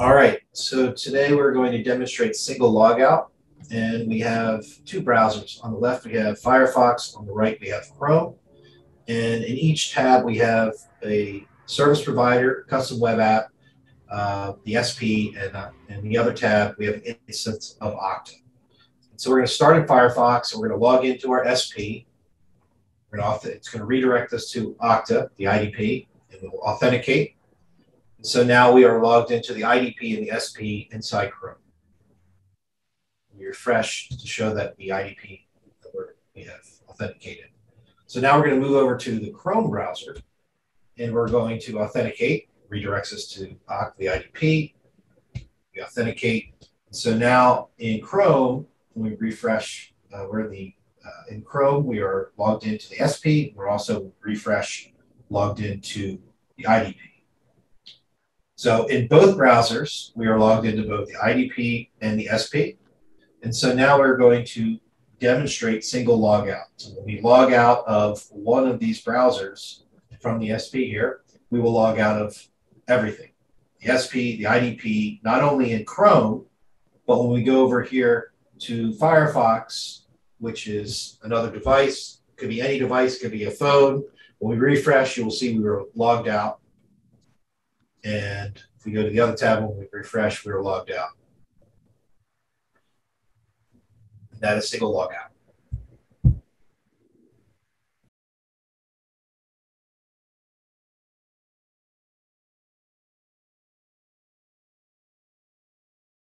All right, so today we're going to demonstrate single logout, and we have two browsers. On the left we have Firefox, on the right we have Chrome, and in each tab we have a service provider, custom web app, the SP, and the other tab we have an instance of Okta. So we're going to start in Firefox, and we're going to log into our SP. It's going to redirect us to Okta, the IDP, and we'll authenticate. So now we are logged into the IDP and the SP inside Chrome. We refresh to show that the IDP that we have authenticated. So now we're going to move over to the Chrome browser, and we're going to authenticate. Redirects us to the IDP. We authenticate. So now in Chrome, when we refresh, in Chrome we are logged into the SP. We're also logged into the IDP. So in both browsers, we are logged into both the IDP and the SP. And so now we're going to demonstrate single logout. So when we log out of one of these browsers from the SP here, we will log out of everything. The SP, the IDP, not only in Chrome, but when we go over here to Firefox, which is another device, could be any device, could be a phone. When we refresh, you will see we were logged out. And if we go to the other tab, when we refresh, we're logged out. That is single logout.